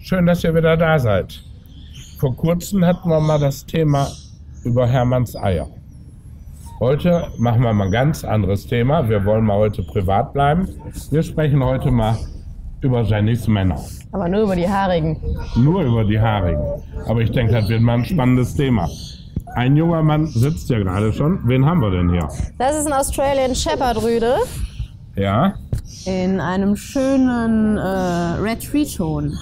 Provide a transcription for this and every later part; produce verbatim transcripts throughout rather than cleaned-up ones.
Schön, dass ihr wieder da seid. Vor kurzem hatten wir mal das Thema über Hermanns Eier. Heute machen wir mal ein ganz anderes Thema. Wir wollen mal heute privat bleiben. Wir sprechen heute mal über Jennys Männer. Aber nur über die Haarigen. Nur über die Haarigen. Aber ich denke, das wird mal ein spannendes Thema. Ein junger Mann sitzt ja gerade schon. Wen haben wir denn hier? Das ist ein Australian Shepherd Rüde. Ja. In einem schönen äh, Red Tree Ton.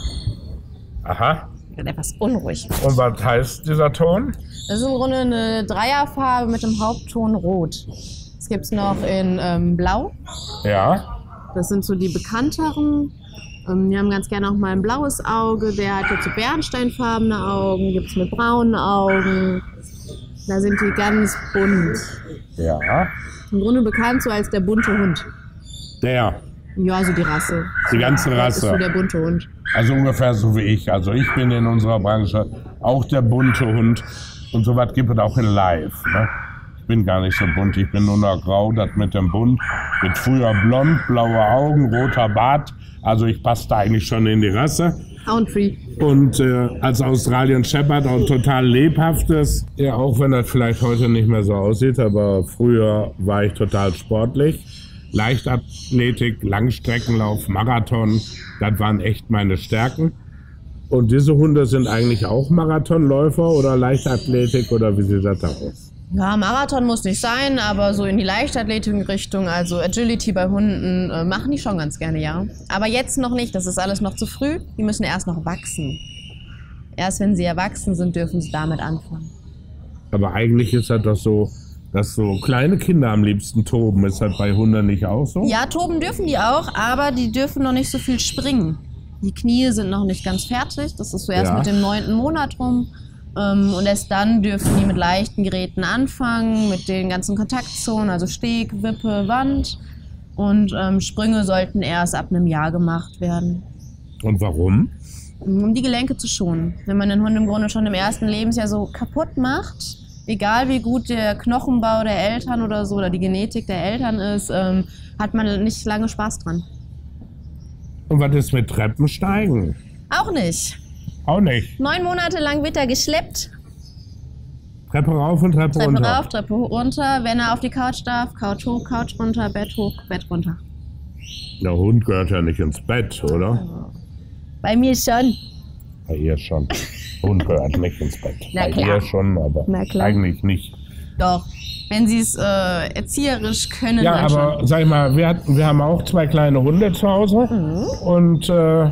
Aha. Etwas unruhig. Und was heißt dieser Ton? Das ist im Grunde eine Dreierfarbe mit dem Hauptton Rot. Das gibt es noch in ähm, Blau. Ja. Das sind so die bekannteren. Ähm, die haben ganz gerne auch mal ein blaues Auge. Der hat jetzt so bernsteinfarbene Augen. Gibt es mit braunen Augen. Da sind die ganz bunt. Ja. Im Grunde bekannt so als der bunte Hund. Der. Ja, so die Rasse. Die ganze Rasse. Das ist so der bunte Hund. Also ungefähr so wie ich. Also ich bin in unserer Branche auch der bunte Hund. Und so was gibt es auch in Live. Ne? Ich bin gar nicht so bunt. Ich bin nur noch grau, das mit dem Bunt. Mit früher blond, blaue Augen, roter Bart. Also ich passe da eigentlich schon in die Rasse. Country. Und äh, als Australian Shepherd auch total lebhaftes. Ja, auch wenn das vielleicht heute nicht mehr so aussieht, aber früher war ich total sportlich. Leichtathletik, Langstreckenlauf, Marathon, das waren echt meine Stärken. Und diese Hunde sind eigentlich auch Marathonläufer oder Leichtathletik oder wie sieht das da aus? Ja, Marathon muss nicht sein, aber so in die Leichtathletik-Richtung, also Agility bei Hunden, äh, machen die schon ganz gerne, ja. Aber jetzt noch nicht, das ist alles noch zu früh. Die müssen erst noch wachsen. Erst wenn sie erwachsen sind, dürfen sie damit anfangen. Aber eigentlich ist das doch so, dass so kleine Kinder am liebsten toben. Ist das bei Hunden nicht auch so? Ja, toben dürfen die auch, aber die dürfen noch nicht so viel springen. Die Knie sind noch nicht ganz fertig. Das ist so erst ja. mit dem neunten Monat rum. Und erst dann dürfen die mit leichten Geräten anfangen, mit den ganzen Kontaktzonen, also Steg, Wippe, Wand. Und ähm, Sprünge sollten erst ab einem Jahr gemacht werden. Und warum? Um die Gelenke zu schonen. Wenn man den Hund im Grunde schon im ersten Lebensjahr so kaputt macht, egal wie gut der Knochenbau der Eltern oder so oder die Genetik der Eltern ist, ähm, hat man nicht lange Spaß dran. Und was ist mit Treppensteigen? Auch nicht. Auch nicht? Neun Monate lang wird er geschleppt. Treppe rauf und Treppe, Treppe runter? Treppe rauf, Treppe runter. Wenn er auf die Couch darf, Couch hoch, Couch runter, Bett hoch, Bett runter. Der Hund gehört ja nicht ins Bett, oder? Bei mir schon. Bei ihr schon. Hund gehört nicht ins Bett. Na Bei klar. ihr schon, aber Na klar. eigentlich nicht. Doch, wenn sie es äh, erzieherisch können. Ja, dann aber schon. sag ich mal, wir, hatten, wir haben auch zwei kleine Hunde zu Hause. Mhm. Und äh,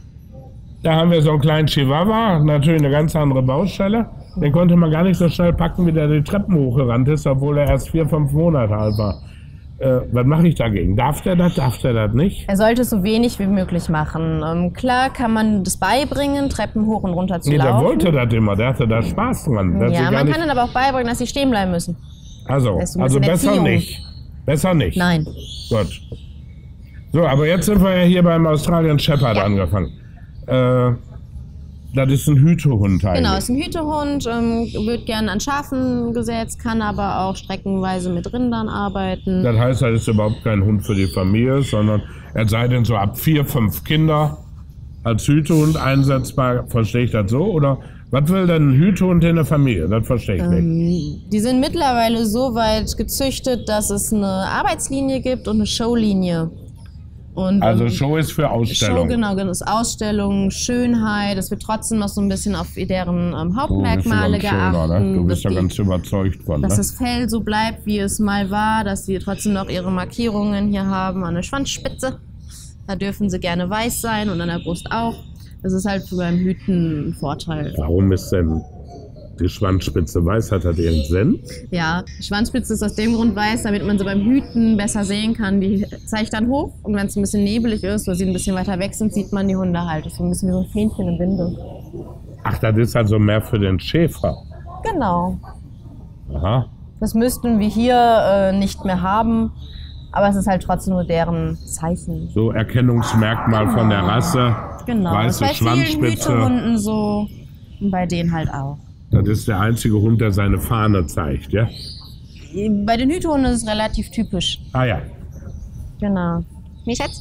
da haben wir so einen kleinen Chihuahua, natürlich eine ganz andere Baustelle. Den konnte man gar nicht so schnell packen, wie der die Treppen hochgerannt ist, obwohl er erst vier, fünf Monate alt war. Äh, was mache ich dagegen? Darf der das, darf der das nicht? Er sollte so wenig wie möglich machen. Ähm, klar kann man das beibringen, Treppen hoch und runter zu nee, laufen. Der wollte das immer, der hatte da Spaß dran. Der Ja, man nicht... kann dann aber auch beibringen, dass sie stehen bleiben müssen. Also, so also besser Erziehung. nicht. Besser nicht. Nein. Gut. So, aber jetzt sind wir ja hier beim Australian Shepherd ja. angefangen. Äh, das ist ein Hütehund eigentlich. Genau, ist ein Hütehund, ähm, wird gerne an Schafen gesetzt, kann aber auch streckenweise mit Rindern arbeiten. Das heißt, er ist überhaupt kein Hund für die Familie, sondern er sei denn so ab vier, fünf Kinder als Hütehund einsetzbar. Verstehe ich das so? Oder was will denn ein Hütehund in der Familie? Das verstehe ich ähm, nicht. Die sind mittlerweile so weit gezüchtet, dass es eine Arbeitslinie gibt und eine Showlinie. Und, also ähm, Show ist für Ausstellung. Show, genau, das ist Ausstellung, Schönheit. Es wird trotzdem noch so ein bisschen auf deren ähm, Hauptmerkmale du bist ja geachtet. schöner, ne? Du bist ja die, ganz überzeugt von. Dass ne? das Fell so bleibt, wie es mal war, dass sie trotzdem noch ihre Markierungen hier haben an der Schwanzspitze. Da dürfen sie gerne weiß sein und an der Brust auch. Das ist halt beim Hüten ein Vorteil. Warum ist denn die Schwanzspitze weiß? Hat das ihren Sinn? Ja, die Schwanzspitze ist aus dem Grund weiß, damit man sie beim Hüten besser sehen kann. Die zeigt dann hoch und wenn es ein bisschen nebelig ist oder sie ein bisschen weiter weg sind, sieht man die Hunde halt. Das ist so ein bisschen wie so ein Fähnchen im Winde. Ach, das ist also mehr für den Schäfer. Genau. Aha. Das müssten wir hier äh, nicht mehr haben, aber es ist halt trotzdem nur deren Zeichen. So Erkennungsmerkmal genau. von der Rasse. Genau, weiße das ist bei vielen Schwanzspitze. Hütehunden so und bei denen halt auch. Das ist der einzige Hund, der seine Fahne zeigt, ja? Bei den Hütehunden ist es relativ typisch. Ah ja. Genau. Wie Schatz?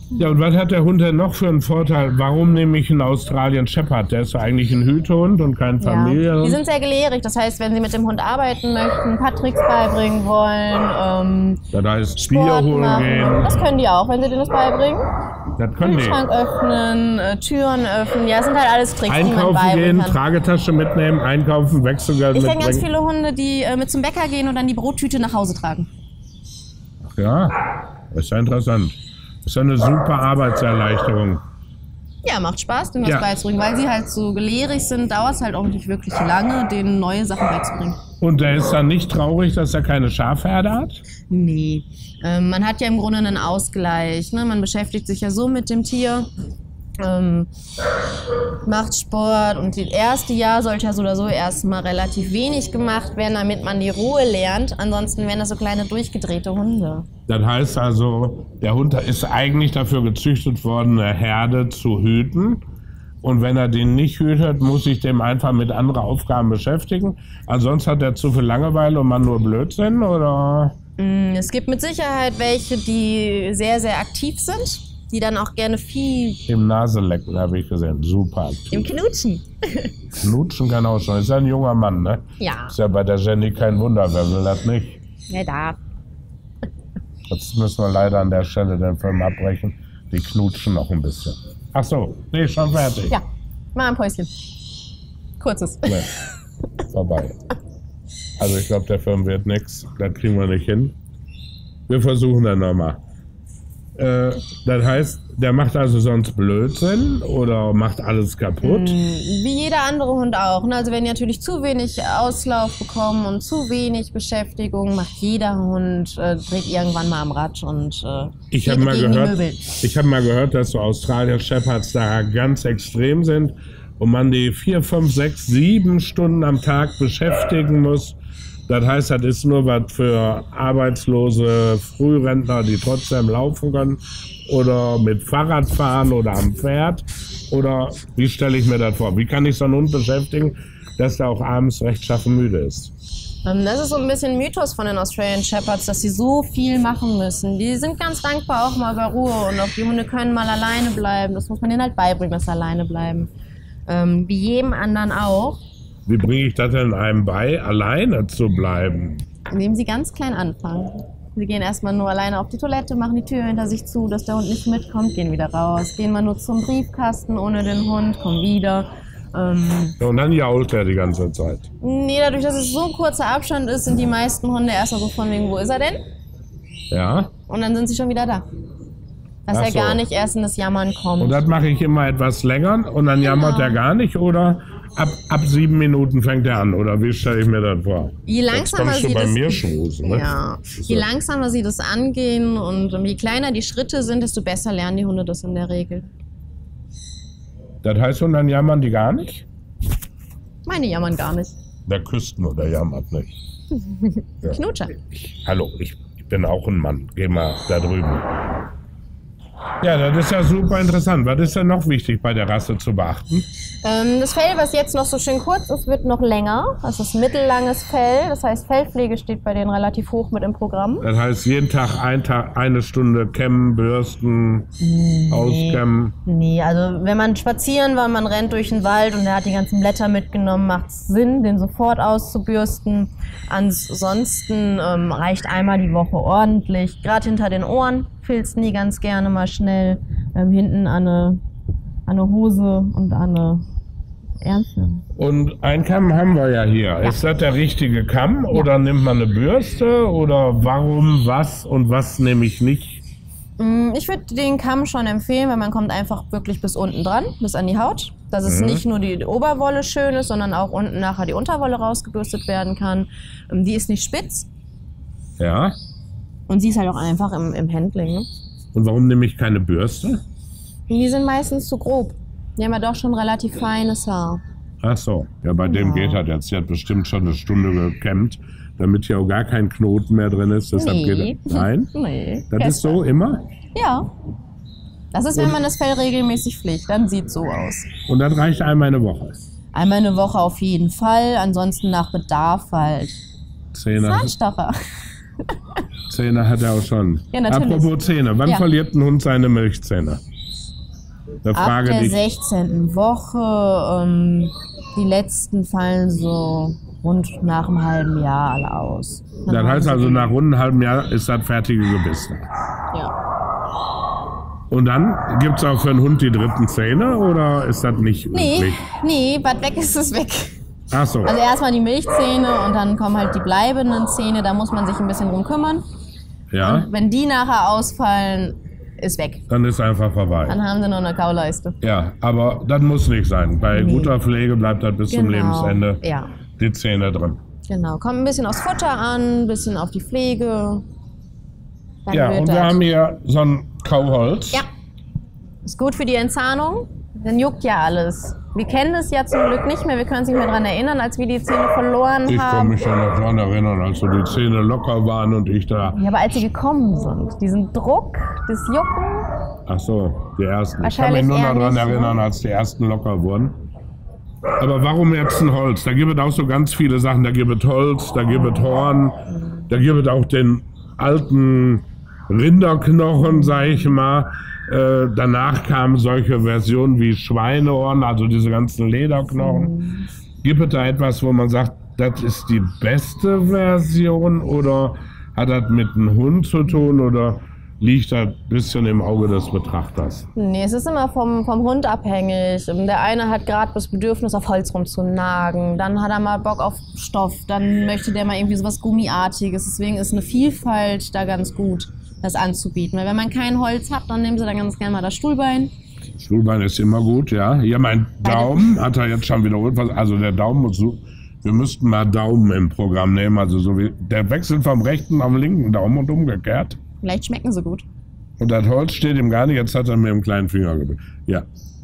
Ja, und was hat der Hund denn noch für einen Vorteil? Warum nehme ich einen Australian Shepherd? Der ist ja eigentlich ein Hütehund und kein Familienhund. Ja. Die sind sehr gelehrig. Das heißt, wenn Sie mit dem Hund arbeiten möchten, ein paar Tricks beibringen wollen, ähm, das heißt, Sport Bier holen machen, gehen. Das können die auch, wenn Sie denen das beibringen. Das können die. Kühlschrank öffnen, äh, Türen öffnen. Ja, das sind halt alles Tricks, einkaufen die man beibringen gehen, kann. Tragetasche mitnehmen, einkaufen, Wechselgeld Ich mitbringen. kenne ganz viele Hunde, die äh, mit zum Bäcker gehen und dann die Brottüte nach Hause tragen. Ach ja, das ist ja interessant. Das ist ja eine super Arbeitserleichterung. Ja, macht Spaß, denen das Ja. beizubringen. Weil sie halt so gelehrig sind, dauert es halt auch nicht wirklich lange, denen neue Sachen beizubringen. Und der ist dann nicht traurig, dass er keine Schafherde hat? Nee. Ähm, man hat ja im Grunde einen Ausgleich. Ne? Man beschäftigt sich ja so mit dem Tier, ähm, macht Sport und das erste Jahr sollte ja so oder so erstmal relativ wenig gemacht werden, damit man die Ruhe lernt. Ansonsten wären das so kleine durchgedrehte Hunde. Das heißt also, der Hund ist eigentlich dafür gezüchtet worden, eine Herde zu hüten. Und wenn er den nicht hütet, muss sich dem einfach mit anderen Aufgaben beschäftigen. Ansonsten hat er zu viel Langeweile und man nur Blödsinn, oder? Es gibt mit Sicherheit welche, die sehr, sehr aktiv sind, die dann auch gerne viel Im Naselecken habe ich gesehen. Super aktiv. im Knutschen. Knutschen kann auch schon. Ist ja ein junger Mann, ne? Ja, Ist ja bei der Jenny kein Wunder, wer will das nicht? wer darf. Jetzt müssen wir leider an der Stelle den Film abbrechen. Die knutschen noch ein bisschen. Ach so, nee, schon fertig. Ja, mal ein Päuschen. Kurzes. Nee, vorbei. Also ich glaube, der Film wird nix. Das kriegen wir nicht hin. Wir versuchen dann nochmal. Äh, das heißt, der macht also sonst Blödsinn oder macht alles kaputt? Wie jeder andere Hund auch. Ne? Also wenn die natürlich zu wenig Auslauf bekommen und zu wenig Beschäftigung, macht jeder Hund, äh, dreht irgendwann mal am Rad und äh, Ich geht habe mal gegen die gehört, Möbel. ich habe mal gehört, dass so Australian Shepherds da ganz extrem sind und man die vier, fünf, sechs, sieben Stunden am Tag beschäftigen muss. Das heißt, das ist nur was für arbeitslose Frührentner, die trotzdem laufen können oder mit Fahrrad fahren oder am Pferd. Oder wie stelle ich mir das vor? Wie kann ich so einen Hund beschäftigen, dass der auch abends rechtschaffen müde ist? Ähm, Das ist so ein bisschen Mythos von den Australian Shepherds, dass sie so viel machen müssen. Die sind ganz dankbar auch mal bei Ruhe und auch die Hunde können mal alleine bleiben. Das muss man denen halt beibringen, dass sie alleine bleiben. Ähm, wie jedem anderen auch. Wie bringe ich das denn einem bei, alleine zu bleiben? Indem sie ganz klein anfangen. Sie gehen erstmal nur alleine auf die Toilette, machen die Tür hinter sich zu, dass der Hund nicht mitkommt, gehen wieder raus. Gehen mal nur zum Briefkasten ohne den Hund, kommen wieder. Ähm, Und dann jault er die ganze Zeit. nee, dadurch, dass es so ein kurzer Abstand ist, sind die meisten Hunde erstmal so von wegen, wo ist er denn? Ja? Und dann sind sie schon wieder da. Dass Ach er so. gar nicht erst in das Jammern kommt. Und das mache ich immer etwas länger und dann jammert Genau. er gar nicht, oder ab, ab sieben Minuten fängt er an, oder wie stelle ich mir das vor? Je Jetzt langsamer kommst du sie bei das, mir schmusen, ne? ja, je langsamer sie das angehen und je kleiner die Schritte sind, desto besser lernen die Hunde das in der Regel. Das heißt, und dann jammern die gar nicht? Meine jammern gar nicht. Der küsst nur, der jammert nicht. Ja. Knutscher. Hallo, ich, ich bin auch ein Mann. Geh mal da drüben. Ja, das ist ja super interessant. Was ist denn noch wichtig bei der Rasse zu beachten? Ähm, das Fell, was jetzt noch so schön kurz ist, wird noch länger. Das ist mittellanges Fell. Das heißt, Fellpflege steht bei denen relativ hoch mit im Programm. Das heißt, jeden Tag, ein Tag eine Stunde kämmen, bürsten, auskämmen. Nee, also wenn man spazieren war, man rennt durch den Wald und der hat die ganzen Blätter mitgenommen, macht es Sinn, den sofort auszubürsten. Ansonsten ähm, reicht einmal die Woche ordentlich. Gerade hinter den Ohren filzen die ganz gerne mal schnell. Ähm, hinten an eine, an eine Hose und an eine Ärmel. Und ein Kamm haben wir ja hier. Ja. Ist das der richtige Kamm oder nimmt man eine Bürste oder warum, was und was nehme ich nicht? Mm, Ich würde den Kamm schon empfehlen, weil man kommt einfach wirklich bis unten dran, bis an die Haut. Dass es Mhm. nicht nur die Oberwolle schön ist, sondern auch unten nachher die Unterwolle rausgebürstet werden kann. Ähm, Die ist nicht spitz Ja. und sie ist halt auch einfach im, im Handling. Ne? Und warum nehme ich keine Bürste? Die sind meistens zu grob. Die haben ja doch schon relativ feines Haar. Ach so. Ja, bei dem Ja. geht das jetzt. Sie hat bestimmt schon eine Stunde gekämmt, damit hier auch gar kein Knoten mehr drin ist. Deshalb Nee. geht das. Nein? Nee. Das ist so immer? Ja. Das ist, wenn man das Fell regelmäßig pflegt, dann sieht es so aus. Und das reicht einmal eine Woche. Einmal eine Woche auf jeden Fall, ansonsten nach Bedarf halt. Zehner. Zahnstocher. Zähne hat er auch schon. Ja, natürlich. Apropos Zähne, wann Ja. verliert ein Hund seine Milchzähne? Eine Ab Frage, der die sechzehnten Woche, ähm, die letzten fallen so rund nach einem halben Jahr alle aus. Dann Das haben heißt sie also, die- nach rund einem halben Jahr ist das fertige Gebiss. Ja. Und dann gibt es auch für einen Hund die dritten Zähne oder ist das nicht Nee, üblich? nee, was weg ist, ist weg. Ach so. Also erstmal die Milchzähne und dann kommen halt die bleibenden Zähne, da muss man sich ein bisschen drum kümmern. Ja, Und wenn die nachher ausfallen, ist weg. dann ist einfach vorbei. Dann haben sie nur eine Kauleiste. Ja, aber das muss nicht sein. Bei Nee. guter Pflege bleibt das bis zum Lebensende Ja, die Zähne drin. genau. Kommt ein bisschen aufs Futter an, ein bisschen auf die Pflege. Dann Ja, wird und wir das- haben hier so ein Kauholz. Ja. Ist gut für die Entzahnung. Dann juckt ja alles. Wir kennen es ja zum Glück nicht mehr. Wir können uns nicht mehr daran erinnern, als wir die Zähne verloren Ich kann haben. mich ja noch daran erinnern, als so die Zähne locker waren und ich da. Ja, aber als sie gekommen sind, diesen Druck, das Jucken. Ach so, die ersten. Ich kann Wahrscheinlich mich nur noch eher daran nicht, ne? erinnern, als die ersten locker wurden. Aber warum jetzt ein Holz? Da gibt es auch so ganz viele Sachen. Da gibt es Holz, da gibt es Horn, da gibt es auch den alten Rinderknochen, sag ich mal. Äh, danach kamen solche Versionen wie Schweineohren, also diese ganzen Lederknochen. Gibt es da etwas, wo man sagt, das ist die beste Version oder hat das mit einem Hund zu tun oder liegt das ein bisschen im Auge des Betrachters? Nee, es ist immer vom, vom Hund abhängig. Der eine hat gerade das Bedürfnis, auf Holz rumzunagen. Dann hat er mal Bock auf Stoff. Dann möchte der mal irgendwie sowas Gummiartiges. Deswegen ist eine Vielfalt da ganz gut, das anzubieten. Weil wenn man kein Holz hat, dann nehmen sie dann ganz gerne mal das Stuhlbein. Stuhlbein ist immer gut, ja. Hier mein Daumen hat er jetzt schon wiederholt. Also der Daumen muss so. Wir müssten mal Daumen im Programm nehmen. Also so wie der wechselt vom rechten auf den linken Daumen und umgekehrt. Vielleicht schmecken sie gut. Und das Holz steht ihm gar nicht. Jetzt hat er mir im kleinen Finger gebildet. Ja.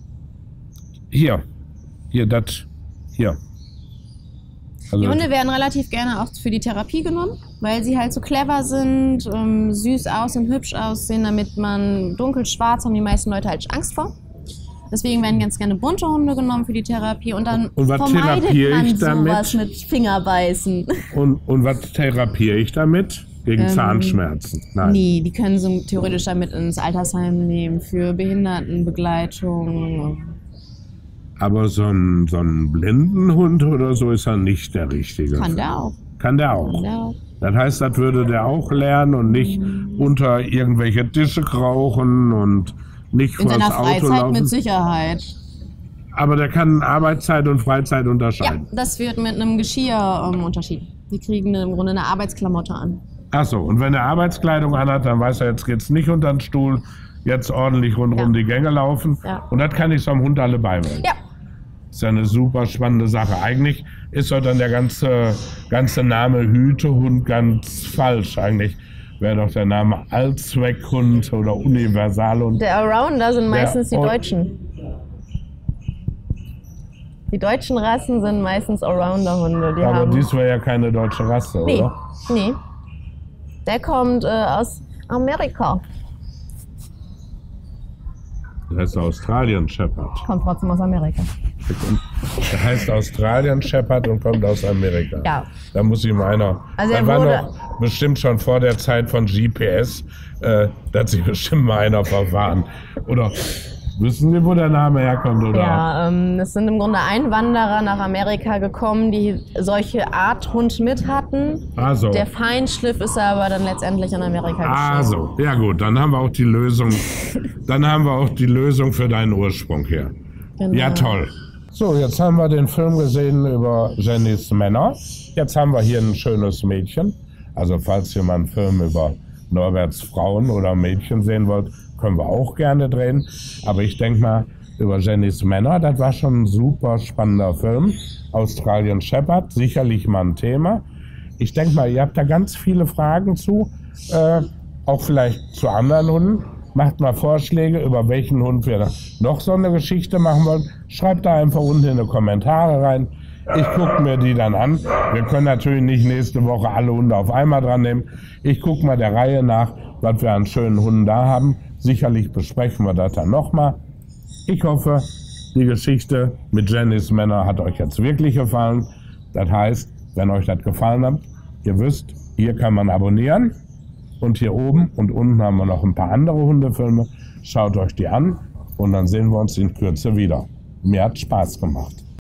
Hier. Hier, das. Hier. Also Die Hunde werden relativ gerne auch für die Therapie genommen, weil sie halt so clever sind, ähm, süß aussehen, hübsch aussehen, damit man dunkel-schwarz haben die meisten Leute halt Angst vor. Deswegen werden ganz gerne bunte Hunde genommen für die Therapie und dann Und was vermeidet therapiere man ich damit? sowas mit Fingerbeißen. Und, und was therapiere ich damit? Gegen Ähm, Zahnschmerzen? Nein. Nee, die können sie theoretisch damit ins Altersheim nehmen, für Behindertenbegleitung. Aber so ein, so ein Blindenhund oder so ist er nicht der richtige. Kann der auch. Kann der auch. Kann der auch. Das heißt, das würde der auch lernen und nicht unter irgendwelche Tische krauchen und nicht In vor seiner das Auto Freizeit laufen. mit Sicherheit. Aber der kann Arbeitszeit und Freizeit Ja, unterscheiden. das wird mit einem Geschirr ähm, unterschieden. Die kriegen im Grunde eine Arbeitsklamotte an. Ach so, und wenn er Arbeitskleidung anhat, dann weiß er, jetzt geht's nicht unter den Stuhl, jetzt ordentlich rundherum Ja. die Gänge laufen. Ja. Und das kann ich so einem Hund alle beibringen. Ja, Das ist ja eine super spannende Sache. Eigentlich ist doch dann der ganze, ganze Name Hütehund ganz falsch. Eigentlich wäre doch der Name Allzweckhund oder Universalhund. der Allrounder sind meistens die oh. Deutschen. Die deutschen Rassen sind meistens Allrounder-Hunde. Die Aber haben dies wäre ja keine deutsche Rasse, nee, oder? nee. Der kommt äh, aus Amerika. Der heißt Australian Shepherd. Kommt trotzdem aus Amerika. Der, kommt, der heißt Australian Shepherd und kommt aus Amerika. Ja. Da muss ihm einer. Also da er war wurde- noch bestimmt schon vor der Zeit von G P S, äh, da hat sich bestimmt mal einer verfahren. Oder wissen Sie, wo der Name herkommt? Oder? Ja, ähm, es sind im Grunde Einwanderer nach Amerika gekommen, die solche Art Hund mit hatten. Also. Der Feinschliff ist aber dann letztendlich in Amerika geschehen. Also, ja gut, dann haben wir auch die Lösung. Dann haben wir auch die Lösung für deinen Ursprung hier. Genau. Ja, toll. So, jetzt haben wir den Film gesehen über Jennys Männer. Jetzt haben wir hier ein schönes Mädchen. Also falls ihr mal einen Film über Norberts Frauen oder Mädchen sehen wollt, können wir auch gerne drehen. Aber ich denke mal, über Jennys Männer, das war schon ein super spannender Film. Australian Shepherd, sicherlich mal ein Thema. Ich denke mal, ihr habt da ganz viele Fragen zu, äh, auch vielleicht zu anderen Hunden. Macht mal Vorschläge, über welchen Hund wir noch so eine Geschichte machen wollen. Schreibt da einfach unten in die Kommentare rein. Ich gucke mir die dann an. Wir können natürlich nicht nächste Woche alle Hunde auf einmal dran nehmen. Ich gucke mal der Reihe nach, was wir an schönen Hunden da haben. Sicherlich besprechen wir das dann nochmal. Ich hoffe, die Geschichte mit Jennys Männer hat euch jetzt wirklich gefallen. Das heißt, wenn euch das gefallen hat, ihr wisst, Hier kann man abonnieren. Und hier oben und unten haben wir noch ein paar andere Hundefilme. Schaut euch die an und dann sehen wir uns in Kürze wieder. Mir hat Spaß gemacht.